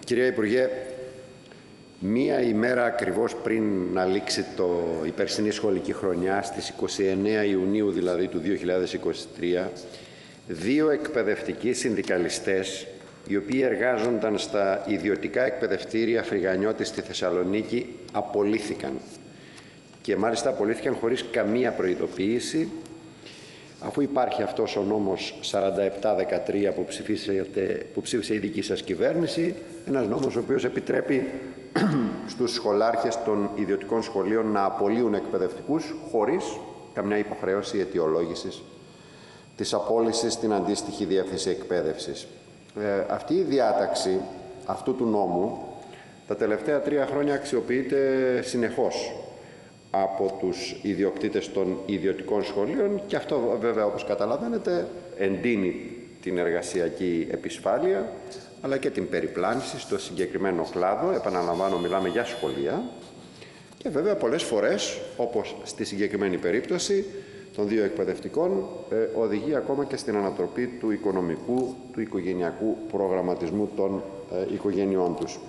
Κυρία Υπουργέ, μία ημέρα ακριβώς πριν να λήξει η περσινή σχολική χρονιά, στις 29 Ιουνίου δηλαδή του 2023, δύο εκπαιδευτικοί συνδικαλιστές, οι οποίοι εργάζονταν στα ιδιωτικά εκπαιδευτήρια Φρυγανιώτη στη Θεσσαλονίκη, απολύθηκαν. Και μάλιστα απολύθηκαν χωρίς καμία προειδοποίηση, αφού υπάρχει αυτός ο νόμος 47-13 που ψήφισε η δική σας κυβέρνηση, ένας νόμος ο οποίος επιτρέπει στους σχολάρχες των ιδιωτικών σχολείων να απολύουν εκπαιδευτικούς χωρίς καμιά υποχρέωση αιτιολόγησης της απόλυσης στην αντίστοιχη διεύθυνση εκπαίδευσης. Αυτή η διάταξη αυτού του νόμου τα τελευταία 3 χρόνια αξιοποιείται συνεχώς από τους ιδιοκτήτες των ιδιωτικών σχολείων και αυτό βέβαια, όπως καταλαβαίνετε, εντείνει την εργασιακή επισφάλεια αλλά και την περιπλάνηση στο συγκεκριμένο κλάδο. Επαναλαμβάνω, μιλάμε για σχολεία και βέβαια πολλές φορές, όπως στη συγκεκριμένη περίπτωση των δύο εκπαιδευτικών, οδηγεί ακόμα και στην ανατροπή του οικονομικού, του οικογενειακού προγραμματισμού των οικογενειών τους.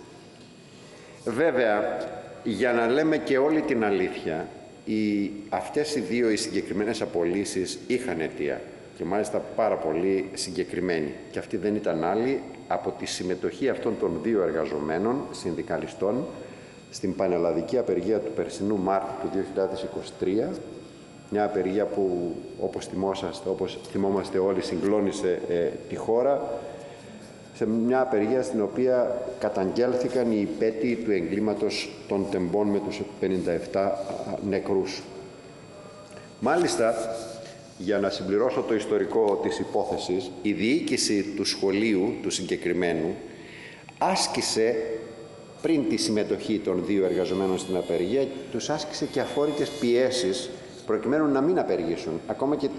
Βέβαια, για να λέμε και όλη την αλήθεια, αυτές οι δύο συγκεκριμένες απολύσεις είχαν αιτία και μάλιστα πάρα πολύ συγκεκριμένη. Και αυτή δεν ήταν άλλη από τη συμμετοχή αυτών των δύο εργαζομένων συνδικαλιστών στην πανελλαδική απεργία του περσινού Μάρτιου του 2023, μια απεργία που, όπως θυμόμαστε όλοι, συγκλώνησε τη χώρα, σε μια απεργία στην οποία καταγγέλθηκαν οι υπέτειοι του εγκλήματος των τεμπών με τους 57 νεκρούς. Μάλιστα, για να συμπληρώσω το ιστορικό της υπόθεσης, η διοίκηση του σχολείου του συγκεκριμένου άσκησε, πριν τη συμμετοχή των δύο εργαζομένων στην απεργία, τους άσκησε και αφόρητες πιέσεις προκειμένου να μην απεργήσουν. Ακόμα και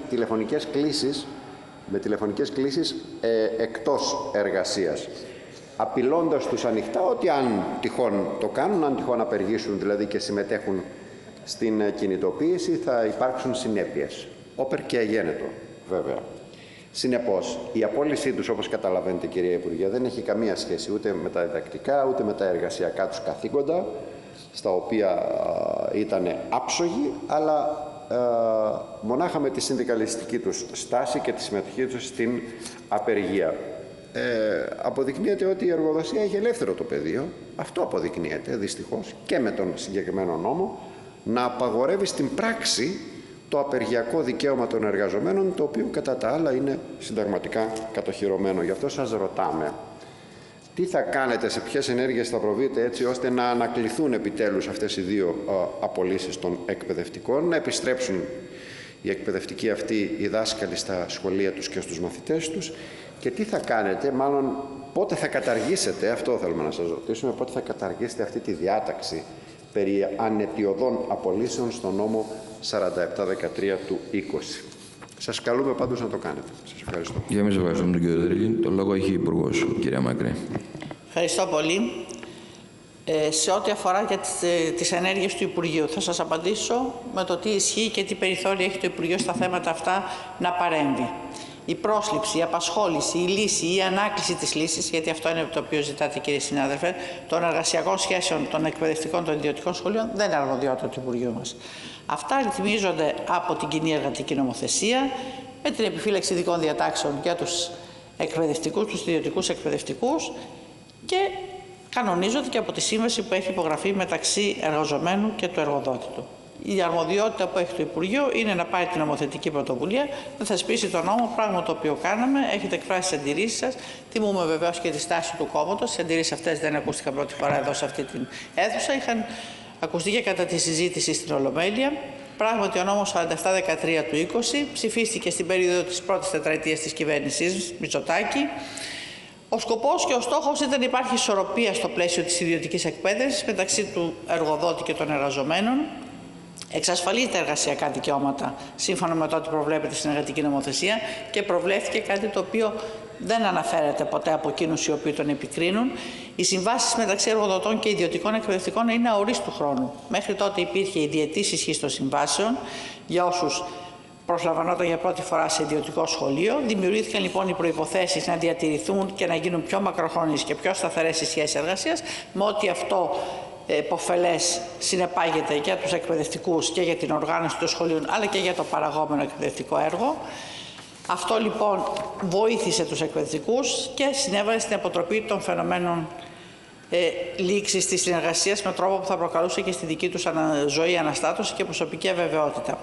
με τηλεφωνικές κλήσεις εκτός εργασίας, απειλώντας τους ανοιχτά ότι αν τυχόν το κάνουν, αν τυχόν απεργήσουν δηλαδή και συμμετέχουν στην κινητοποίηση, θα υπάρξουν συνέπειες. Όπερ και αγένετο, βέβαια. Συνεπώς, η απόλυσή τους, όπως καταλαβαίνετε, κυρία Υπουργέ, δεν έχει καμία σχέση ούτε με τα διδακτικά, ούτε με τα εργασιακά τους καθήκοντα, στα οποία ήταν άψογοι, αλλά μονάχα με τη συνδικαλιστική τους στάση και τη συμμετοχή τους στην απεργία. Αποδεικνύεται ότι η εργοδοσία έχει ελεύθερο το πεδίο, αυτό αποδεικνύεται δυστυχώς και με τον συγκεκριμένο νόμο, να απαγορεύει στην πράξη το απεργιακό δικαίωμα των εργαζομένων, το οποίο κατά τα άλλα είναι συνταγματικά κατοχυρωμένο. Γι' αυτό σας ρωτάμε, τι θα κάνετε, σε ποιες ενέργειες θα προβείτε έτσι ώστε να ανακληθούν επιτέλους αυτές οι δύο απολύσεις των εκπαιδευτικών, να επιστρέψουν οι εκπαιδευτικοί αυτοί οι δάσκαλοι στα σχολεία τους και στους μαθητές τους, και τι θα κάνετε, μάλλον πότε θα καταργήσετε, αυτό θέλουμε να σας ρωτήσουμε, πότε θα καταργήσετε αυτή τη διάταξη περί αναιτιωδών απολύσεων στον νόμο 47-13 του 20. Σας καλούμε πάντως να το κάνετε. Σας ευχαριστώ. Για εμείς ευχαριστούμε τον κύριο Δρύλη. Το λόγο έχει η Υπουργός, κυρία Μακρύ. Ευχαριστώ πολύ. Σε ό,τι αφορά για τις ενέργειες του Υπουργείου, θα σας απαντήσω με το τι ισχύει και τι περιθώρια έχει το Υπουργείο στα θέματα αυτά να παρέμβει. Η πρόσληψη, η απασχόληση, η λύση ή η ανάκληση της λύσης, γιατί αυτό είναι το οποίο ζητάτε, κύριε συνάδελφε, των εργασιακών σχέσεων των εκπαιδευτικών των ιδιωτικών σχολείων, δεν είναι αρμοδιότητα του Υπουργείου μας. Αυτά ρυθμίζονται από την κοινή εργατική νομοθεσία, με την επιφύλαξη ειδικών διατάξεων για τους εκπαιδευτικούς, τους ιδιωτικούς εκπαιδευτικούς, και κανονίζονται και από τη σύμβαση που έχει υπογραφεί μεταξύ εργαζομένου και του εργοδότη του. Η αρμοδιότητα που έχει το Υπουργείο είναι να πάρει την νομοθετική πρωτοβουλία, να θεσπίσει τον νόμο, πράγμα το οποίο κάναμε. Έχετε εκφράσει τις αντιρρήσεις σας. Τιμούμε βεβαίως και τη στάση του κόμματος. Οι αντιρρήσεις αυτές δεν ακούστηκαν πρώτη φορά εδώ σε αυτή την αίθουσα. Είχαν ακουστεί και κατά τη συζήτηση στην Ολομέλεια. Πράγματι, ο νόμος 47-13 του 20 ψηφίστηκε στην περίοδο της πρώτης τετραετίας της κυβέρνησης Μητσοτάκη. Ο σκοπός και ο στόχος ήταν να υπάρχει ισορροπία στο πλαίσιο της ιδιωτικής εκπαίδευσης μεταξύ του εργοδότη και των εργαζομένων. Εξασφαλίζεται εργασιακά δικαιώματα σύμφωνα με το ότι προβλέπεται στην εργατική νομοθεσία και προβλέφθηκε κάτι το οποίο δεν αναφέρεται ποτέ από εκείνους οι οποίοι τον επικρίνουν. Οι συμβάσεις μεταξύ εργοδοτών και ιδιωτικών εκπαιδευτικών είναι αορίστου χρόνου. Μέχρι τότε υπήρχε η διετής ισχύς των συμβάσεων για όσους προσλαμβανόταν για πρώτη φορά σε ιδιωτικό σχολείο. Δημιουργήθηκαν λοιπόν οι προϋποθέσεις να διατηρηθούν και να γίνουν πιο μακροχρόνιες και πιο σταθερές οι σχέσεις εργασίας, με ό,τι αυτό υποφελές συνεπάγεται για τους εκπαιδευτικούς και για την οργάνωση των σχολείων, αλλά και για το παραγόμενο εκπαιδευτικό έργο. Αυτό λοιπόν βοήθησε τους εκπαιδευτικούς και συνέβαλε στην αποτροπή των φαινομένων λήξης της συνεργασίας με τρόπο που θα προκαλούσε και στη δική τους ζωή αναστάτωση και προσωπική αβεβαιότητα.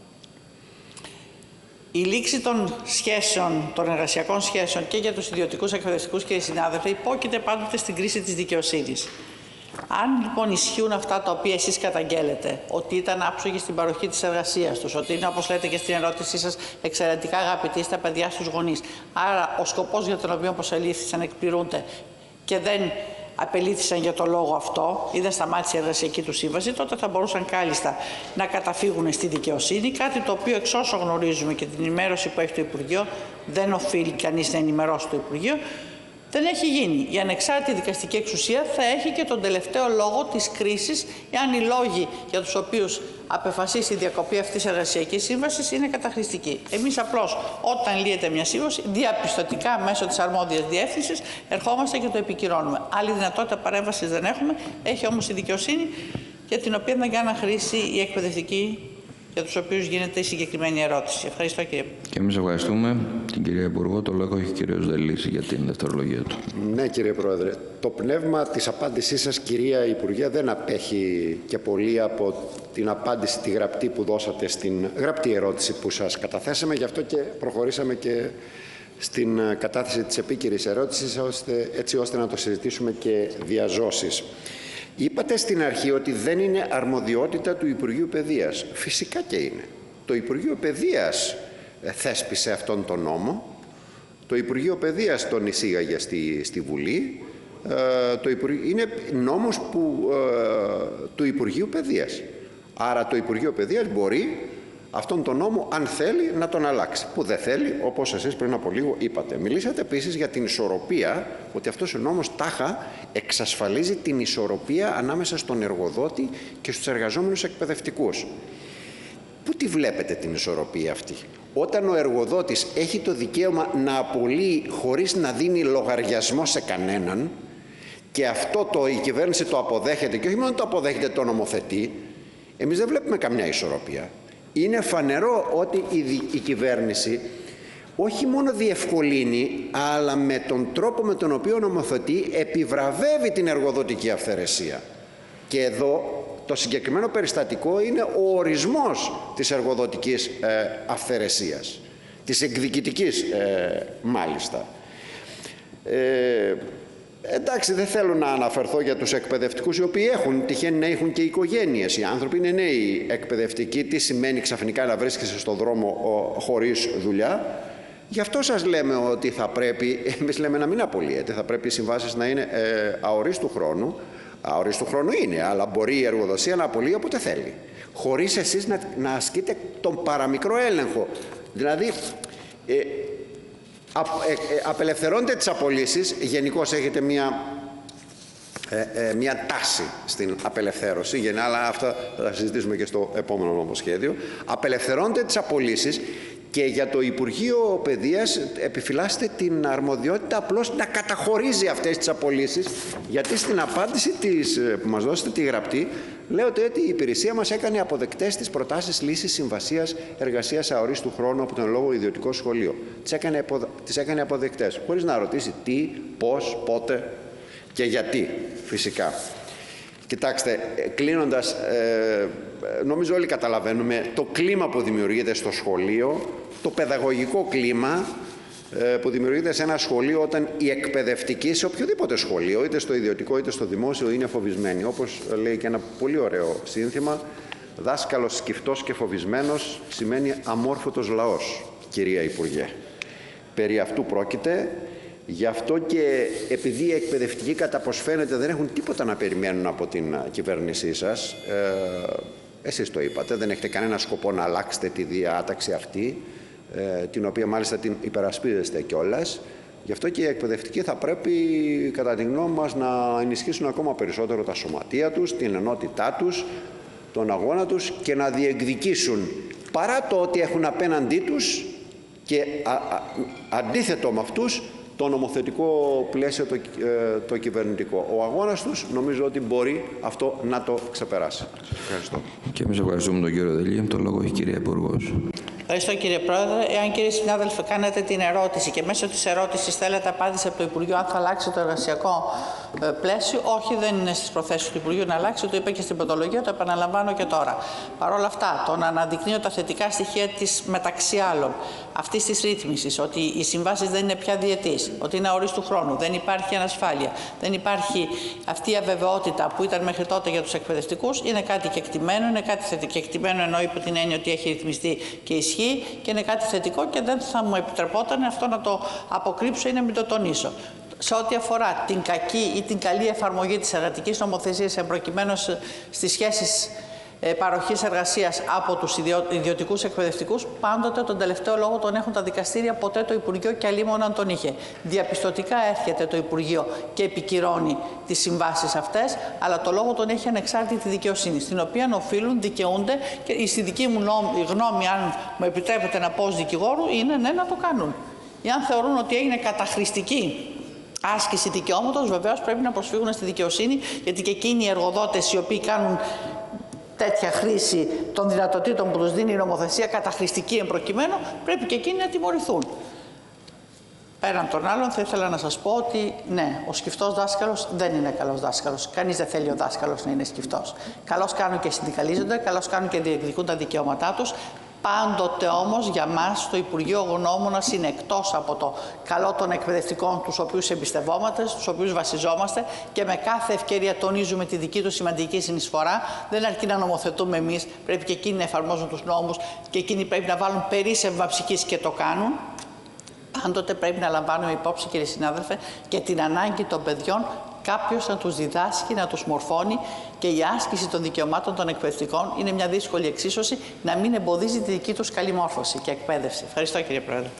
Η λήξη των σχέσεων, των εργασιακών σχέσεων και για τους ιδιωτικούς εκπαιδευτικούς και οι συνάδελφοι υπόκειται πάντοτε στην κρίση της δικαιοσύνης. Αν λοιπόν ισχύουν αυτά τα οποία εσείς καταγγέλλετε, ότι ήταν άψογοι στην παροχή της εργασίας τους, ότι είναι, όπως λέτε και στην ερώτησή σας, εξαιρετικά αγαπητοί στα παιδιά στους γονείς, άρα ο σκοπός για τον οποίο προσελήφθησαν εκπληρούνται και δεν απελήθησαν για το λόγο αυτό ή δεν σταμάτησε η εργασιακή του σύμβαση, τότε θα μπορούσαν κάλλιστα να καταφύγουν στη δικαιοσύνη, κάτι το οποίο εξ όσο γνωρίζουμε και την ενημέρωση που έχει το Υπουργείο, δεν οφείλει κανείς να ενημερώσει το Υπουργείο, δεν έχει γίνει. Η ανεξάρτητη δικαστική εξουσία θα έχει και τον τελευταίο λόγο της κρίσης, εάν οι λόγοι για τους οποίους απεφασίσει η διακοπή αυτής της εργασιακής σύμβασης είναι καταχρηστικοί. Εμείς απλώς, όταν λύεται μια σύμβαση, διαπιστωτικά μέσω της αρμόδιας διεύθυνσης ερχόμαστε και το επικυρώνουμε. Άλλη δυνατότητα παρέμβασης δεν έχουμε, έχει όμως η δικαιοσύνη, για την οποία δεν κάνει χρήση η εκπαιδευτική, για τους οποίους γίνεται η συγκεκριμένη ερώτηση. Ευχαριστώ, κύριε. Και εμείς ευχαριστούμε την κυρία Υπουργό. Το λόγο έχει ο κύριος Δελής για την δευτερολογία του. Ναι, κύριε Πρόεδρε. Το πνεύμα της απάντησής σας, κυρία Υπουργέ, δεν απέχει και πολύ από την απάντηση τη γραπτή που δώσατε στην γραπτή ερώτηση που σας καταθέσαμε. Γι' αυτό και προχωρήσαμε και στην κατάθεση της επίκυρης ερώτησης, έτσι ώστε να το συζητήσουμε και διαζώσεις. Είπατε στην αρχή ότι δεν είναι αρμοδιότητα του Υπουργείου Παιδείας. Φυσικά και είναι. Το Υπουργείο Παιδείας θέσπισε αυτόν τον νόμο. Το Υπουργείο Παιδείας τον εισήγαγε στη Βουλή. Είναι νόμος του Υπουργείου Παιδείας. Άρα το Υπουργείο Παιδείας μπορεί αυτόν τον νόμο, αν θέλει, να τον αλλάξει. Που δεν θέλει, όπως εσείς πριν από λίγο είπατε. Μιλήσατε επίσης για την ισορροπία, ότι αυτός ο νόμος τάχα εξασφαλίζει την ισορροπία ανάμεσα στον εργοδότη και στους εργαζόμενους εκπαιδευτικούς. Πού τη βλέπετε την ισορροπία αυτή? Όταν ο εργοδότης έχει το δικαίωμα να απολύει χωρίς να δίνει λογαριασμό σε κανέναν, και αυτό η κυβέρνηση το αποδέχεται, και όχι μόνο το αποδέχεται, το νομοθετεί, εμείς δεν βλέπουμε καμιά ισορροπία. Είναι φανερό ότι η κυβέρνηση όχι μόνο διευκολύνει, αλλά με τον τρόπο με τον οποίο νομοθετεί επιβραβεύει την εργοδοτική αυθαιρεσία. Και εδώ το συγκεκριμένο περιστατικό είναι ο ορισμός της εργοδοτικής αυθαιρεσίας, της εκδικητικής μάλιστα. Εντάξει, δεν θέλω να αναφερθώ για τους εκπαιδευτικούς, οι οποίοι τυχαίνει να έχουν και οικογένειες. Οι άνθρωποι είναι νέοι εκπαιδευτικοί. Τι σημαίνει ξαφνικά να βρίσκεσαι στον δρόμο χωρίς δουλειά? Γι' αυτό σας λέμε ότι θα πρέπει, εμείς λέμε να μην απολύεται, θα πρέπει οι συμβάσεις να είναι αορίστου χρόνου. Αορίστου χρόνου είναι, αλλά μπορεί η εργοδοσία να απολύει όποτε θέλει, χωρίς εσείς να ασκείτε τον παραμικρό έλεγχο. Δηλαδή, απελευθερώνετε τις απολύσεις. Γενικώς έχετε μια τάση στην απελευθέρωση, αλλά αυτά θα συζητήσουμε και στο επόμενο νομοσχέδιο. Απελευθερώνετε τις απολύσεις και για το Υπουργείο Παιδείας επιφυλάσσετε την αρμοδιότητα απλώς να καταχωρίζει αυτές τις απολύσεις, γιατί στην απάντηση που μας δώσετε τη γραπτή λέτε ότι η υπηρεσία μας έκανε αποδεκτές τις προτάσεις λύσης συμβασίας εργασίας αορίστου χρόνου από τον λόγο ιδιωτικό σχολείο. Τις έκανε αποδεκτές, χωρίς να ρωτήσει τι, πώς, πότε και γιατί, φυσικά. Κοιτάξτε, κλείνοντας, νομίζω όλοι καταλαβαίνουμε το κλίμα που δημιουργείται στο σχολείο, το παιδαγωγικό κλίμα που δημιουργείται σε ένα σχολείο όταν οι εκπαιδευτικοί σε οποιοδήποτε σχολείο, είτε στο ιδιωτικό είτε στο δημόσιο, είναι φοβισμένοι. Όπως λέει και ένα πολύ ωραίο σύνθημα, δάσκαλος σκυφτός και φοβισμένος σημαίνει αμόρφωτος λαός, κυρία Υπουργέ. Περί αυτού πρόκειται. Γι' αυτό και επειδή οι εκπαιδευτικοί, κατά πως φαίνεται, δεν έχουν τίποτα να περιμένουν από την κυβέρνησή σας, εσείς το είπατε, δεν έχετε κανένα σκοπό να αλλάξετε τη διάταξη αυτή, την οποία μάλιστα την υπερασπίζεστε κιόλας. Γι' αυτό και οι εκπαιδευτικοί θα πρέπει, κατά τη γνώμη μας, να ενισχύσουν ακόμα περισσότερο τα σωματεία τους, την ενότητά τους, τον αγώνα τους, και να διεκδικήσουν παρά το ότι έχουν απέναντί τους και αντίθετο με αυτούς το νομοθετικό πλαίσιο το κυβερνητικό. Ο αγώνας τους νομίζω ότι μπορεί αυτό να το ξεπεράσει. Ευχαριστώ. Και εμείς ευχαριστούμε τον κύριο Δελή. Το λόγο έχει η κυρία Υπουργός. Ευχαριστώ κύριε Πρόεδρε. Εάν κύριε συνάδελφε κάνετε την ερώτηση και μέσω της ερώτησης θέλετε απάντηση από το Υπουργείο αν θα αλλάξει το εργασιακό πλαίσιο, όχι, δεν είναι στις προθέσεις του Υπουργείου να αλλάξει, το είπα και στην πρωτολογία, το επαναλαμβάνω και τώρα. Παρ' όλα αυτά, το να αναδεικνύω τα θετικά στοιχεία της μεταξύ άλλων αυτής της ρύθμισης, ότι οι συμβάσεις δεν είναι πια διετής, ότι είναι αορίστου χρόνου, δεν υπάρχει ανασφάλεια, δεν υπάρχει αυτή η αβεβαιότητα που ήταν μέχρι τότε για τους εκπαιδευτικούς, είναι κάτι κεκτημένο, είναι κάτι κεκτημένο εννοεί υπό την έννοια ότι έχει ρυθμιστεί και ισχύει και είναι κάτι θετικό και δεν θα μου επιτρεπόταν αυτό να το αποκρύψω ή να μην το τονίσω. Σε ό,τι αφορά την κακή ή την καλή εφαρμογή της εργατικής νομοθεσίας εμπροκειμένου στις σχέσεις παροχής εργασίας από τους ιδιωτικούς εκπαιδευτικούς, πάντοτε τον τελευταίο λόγο τον έχουν τα δικαστήρια, ποτέ το Υπουργείο και αλλήμον αν τον είχε. Διαπιστωτικά έρχεται το Υπουργείο και επικυρώνει τις συμβάσεις αυτές, αλλά το λόγο τον έχει ανεξάρτητη δικαιοσύνη, στην οποία οφείλουν, δικαιούνται και στη δική μου γνώμη, αν μου επιτρέπετε να πω ως δικηγόρου, είναι ναι να το κάνουν. Εάν θεωρούν ότι έγινε καταχρηστική άσκηση δικαιώματος, βεβαίως πρέπει να προσφύγουν στη δικαιοσύνη, γιατί και εκείνοι οι εργοδότες οι οποίοι κάνουν τέτοια χρήση των δυνατοτήτων που τους δίνει η νομοθεσία, καταχρηστική εμπροκειμένου, πρέπει και εκείνοι να τιμωρηθούν. Πέραν των άλλων, θα ήθελα να σας πω ότι ναι, ο σκυφτός δάσκαλος δεν είναι καλός δάσκαλος. Κανείς δεν θέλει ο δάσκαλος να είναι σκυφτός. Καλώς κάνουν και συνδικαλίζονται, καλώς κάνουν και διεκδικούν τα δικαιώματά τους. Πάντοτε όμως για μας το Υπουργείο Γνώμονας είναι εκτός από το καλό των εκπαιδευτικών, τους οποίους εμπιστευόμαστε, στους οποίους βασιζόμαστε και με κάθε ευκαιρία τονίζουμε τη δική τους σημαντική συνεισφορά. Δεν αρκεί να νομοθετούμε εμείς, πρέπει και εκείνοι να εφαρμόζουν τους νόμους και εκείνοι πρέπει να βάλουν περίσσευμα ψυχής και το κάνουν. Πάντοτε πρέπει να λαμβάνουμε υπόψη, κύριε συνάδελφε, και την ανάγκη των παιδιών κάποιος να τους διδάσκει, να τους μορφώνει και η άσκηση των δικαιωμάτων των εκπαιδευτικών είναι μια δύσκολη εξίσωση να μην εμποδίζει τη δική τους καλή μόρφωση και εκπαίδευση. Ευχαριστώ κύριε Πρόεδρε.